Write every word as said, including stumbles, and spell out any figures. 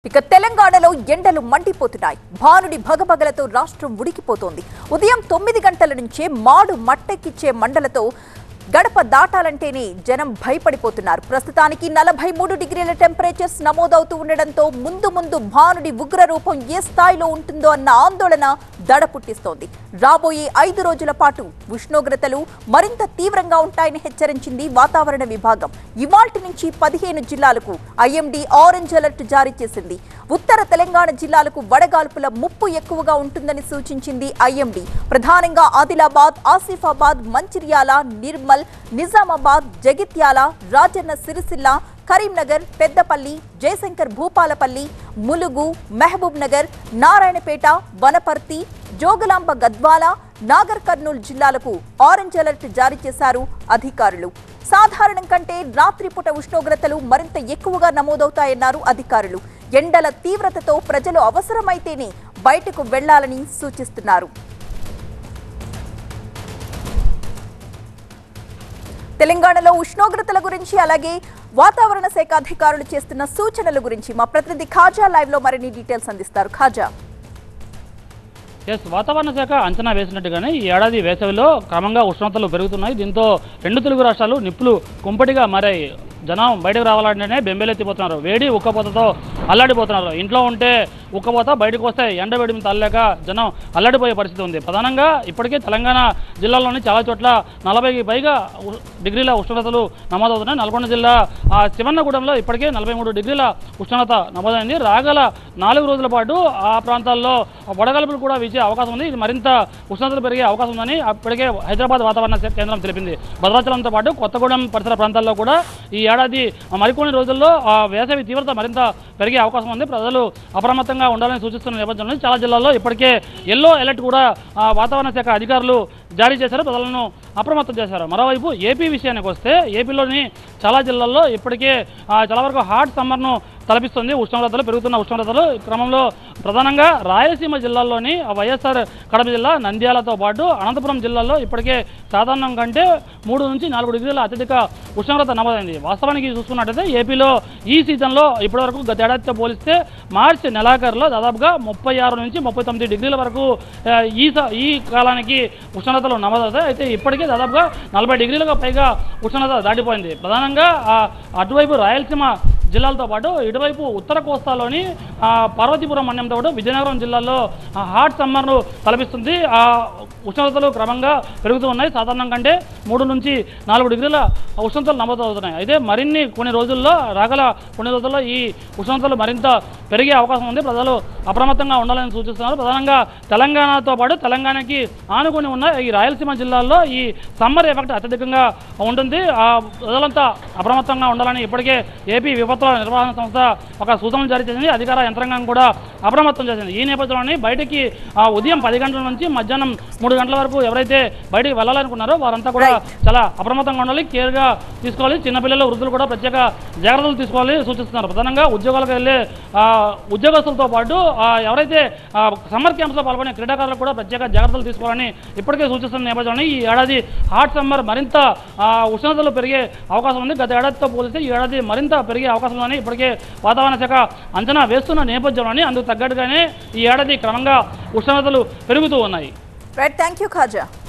ఇక తెలంగాణలో ఎండలు మండిపోతున్నాయి. భానుడి భగభగలతో రాష్ట్రం ఉడికిపోతోంది. ఉదయం తొమ్మిది గంటల నుంచే మాడు మట్టెక్కిచ్చే మండలతో గడప దాటాలంటేనే జనం భయపడిపోతున్నారు. ప్రస్తుతానికి నలభై మూడు డిగ్రీల టెంపరేచర్స్ నమోదవుతూ ఉండడంతో ముందు ముందు భానుడి ఉగ్ర రూపం ఏ స్థాయిలో ఉంటుందో అన్న ఆందోళన దడ పుట్టిస్తోంది. రాబోయే ఐదు రోజుల పాటు ఉష్ణోగ్రతలు మరింత తీవ్రంగా ఉంటాయని హెచ్చరించింది వాతావరణ విభాగం. ఇవాల్టి నుంచి పదిహేను జిల్లాలకు ఐఎండీ ఆరెంజ్ అలర్ట్ జారీ చేసింది. ఉత్తర తెలంగాణ జిల్లాలకు వడగాల్పుల ముప్పు ఎక్కువగా ఉంటుందని సూచించింది ఐఎండీ. ప్రధానంగా ఆదిలాబాద్, ఆసిఫాబాద్, మంచిర్యాల, నిర్మల్, నిజామాబాద్, జగిత్యాల, రాజన్న సిరిసిల్ల, కరీంనగర్, పెద్దపల్లి, జయశంకర్ భూపాలపల్లి, ములుగు, మహబూబ్ నగర్, నారాయణపేట, వనపర్తి, జోగులాంబ గద్వాల, నాగర్ కర్నూలు జిల్లాలకు ఆరెంజ్ అలర్ట్ జారీ చేశారు అధికారులు. సాధారణం కంటే రాత్రిపూట ఉష్ణోగ్రతలు మరింత ఎక్కువగా నమోదవుతాయన్నారు అధికారులు. ఎండల తీవ్రతతో ప్రజలు అవసరమైతేనే బయటకు వెళ్లాలని సూచిస్తున్నారు. తెలంగాణలో ఉష్ణోగ్రతల గురించి అలాగే వాతావరణ శాఖ అధికారులు చేస్తున్న సూచనల గురించి మా ప్రతినిధి ఖాజా లైవ్ లో మరిన్ని డీటెయిల్స్ అందిస్తారు. ఖాజా. ఎస్, వాతావరణ శాఖ అంచనా వేసినట్టుగానే ఈ ఏడాది వేసవిలో క్రమంగా ఉష్ణోగ్రతలు పెరుగుతున్నాయి. దీంతో రెండు తెలుగు రాష్ట్రాలు నిప్పులు కుంపటిగా మారాయి. జనం బయటకు రావాలంటేనే బెంబేలెత్తిపోతున్నారు. వేడి ఉక్కపోతతో అల్లాడిపోతున్నారు. ఇంట్లో ఉంటే ఉక్కపోత, బయటకు వస్తే ఎండ వేడిని తల్లలేక జనం అల్లాడిపోయే పరిస్థితి ఉంది. ప్రధానంగా ఇప్పటికే తెలంగాణ జిల్లాలోని చాలా చోట్ల నలభైకి పైగా డిగ్రీల ఉష్ణోగ్రతలు నమోదవుతున్నాయి. నల్గొండ జిల్లా శివన్నగూడెంలో ఇప్పటికే నలభై మూడు డిగ్రీల ఉష్ణోగ్రత నమోదైంది. రాగల నాలుగు రోజుల పాటు ఆ ప్రాంతాల్లో వడగలుపులు కూడా వీచే అవకాశం ఉంది. ఇది మరింత ఉష్ణోగ్రతలు పెరిగే అవకాశం ఉందని అప్పటికే హైదరాబాద్ వాతావరణ కేంద్రం తెలిపింది. భద్రాచలంతో పాటు కొత్తగూడెం పరిసర ప్రాంతాల్లో కూడా ఈ ఏడాది మరికొన్ని రోజుల్లో వేసవి తీవ్రత మరింత పెరిగే అవకాశం ఉంది. ప్రజలు అప్రమత్తంగా ఉండాలని సూచిస్తున్న నేపథ్యంలో చాలా జిల్లాల్లో ఇప్పటికే ఎల్లో అలర్ట్ కూడా వాతావరణ శాఖ అధికారులు జారీ చేశారు. ప్రజలను అప్రమత్తం చేశారు. మరోవైపు ఏపీ విషయానికి వస్తే ఏపీలోని చాలా జిల్లాల్లో ఇప్పటికే చాలా వరకు హాట్ సమ్మర్ను తలపిస్తుంది. ఉష్ణోగ్రతలు పెరుగుతున్న ఉష్ణోగ్రతలు క్రమంలో ప్రధానంగా రాయలసీమ జిల్లాల్లోని వైఎస్ఆర్ కడప జిల్లా, నంద్యాలతో పాటు అనంతపురం జిల్లాల్లో ఇప్పటికే సాధారణం కంటే మూడు నుంచి నాలుగు డిగ్రీల అత్యధిక ఉష్ణోగ్రత నమోదైంది. వాస్తవానికి చూసుకున్నట్టయితే ఏపీలో ఈ సీజన్లో ఇప్పటివరకు గత ఏడాదితో పోలిస్తే మార్చి నెలాఖరులో దాదాపుగా ముప్పై ఆరు నుంచి ముప్పై తొమ్మిది డిగ్రీల వరకు ఈ ఈ కాలానికి ఉష్ణోగ్రతలు నమోదవుతాయి. అయితే ఇప్పటికే దాదాపుగా నలభై డిగ్రీలకు పైగా ఉష్ణోగ్రత దాటిపోయింది. ప్రధానంగా అటువైపు రాయలసీమ జిల్లాలతో పాటు ఇటువైపు ఉత్తర కోస్తాలోని పార్వతీపురం మన్యంతో పాటు విజయనగరం జిల్లాలో హాట్ సమ్మర్ను తలపిస్తుంది. ఆ ఉష్ణోగ్రతలు క్రమంగా పెరుగుతూ ఉన్నాయి. సాధారణం కంటే మూడు నుంచి నాలుగు డిగ్రీల ఉష్ణోగ్రతలు నమోదవుతున్నాయి. అయితే మరిన్ని కొన్ని రోజుల్లో రాగల కొన్ని రోజుల్లో ఈ ఉష్ణోగ్రతలు మరింత పెరిగే అవకాశం ఉంది. ప్రజలు అప్రమత్తంగా ఉండాలని సూచిస్తున్నారు. ప్రధానంగా తెలంగాణతో పాటు తెలంగాణకి ఆనుకొని ఉన్న ఈ రాయలసీమ జిల్లాల్లో ఈ సమ్మర్ ఎఫెక్ట్ అత్యధికంగా ఉంటుంది. ఆ ప్రజలంతా అప్రమత్తంగా ఉండాలని ఇప్పటికే ఏపీ విపత్తుల నిర్వహణ సంస్థ ఒక సూచనలు జారీ చేసింది. అధికార యంత్రాంగం కూడా అప్రమత్తం చేసింది. ఈ నేపథ్యంలోని బయటికి ఉదయం పది గంటల నుంచి మధ్యాహ్నం మూడు గంటల వరకు ఎవరైతే బయటికి వెళ్ళాలనుకున్నారో వారంతా కూడా చాలా అప్రమత్తంగా ఉండాలి, కేర్గా తీసుకోవాలి. చిన్నపిల్లలు, వృద్ధులు కూడా ప్రత్యేక జాగ్రత్తలు తీసుకోవాలి సూచిస్తున్నారు. ప్రధానంగా ఉద్యోగాలకు వెళ్ళే ఉద్యోగస్తులతో పాటు ఎవరైతే సమ్మర్ క్యాంప్స్లో పాల్గొనే క్రీడాకారులకు కూడా ప్రత్యేక జాగ్రత్తలు తీసుకోవాలని ఇప్పటికే సూచిస్తున్న నేపథ్యంలో ఈ ఏడాది హాట్ సమ్మర్ మరింత ఉష్ణోగ్రతలు పెరిగే అవకాశం ఉంది. గత ఏడాదితో పోలిస్తే ఈ ఏడాది మరింత పెరిగే అవకాశం ఉందని ఇప్పటికే వాతావరణ శాఖ అంచనా వేస్తున్న నేపథ్యంలోని అందుకు తగ్గట్టుగానే ఈ ఏడాది క్రమంగా ఉష్ణోగ్రతలు పెరుగుతూ ఉన్నాయి. Right, thank you Khaja.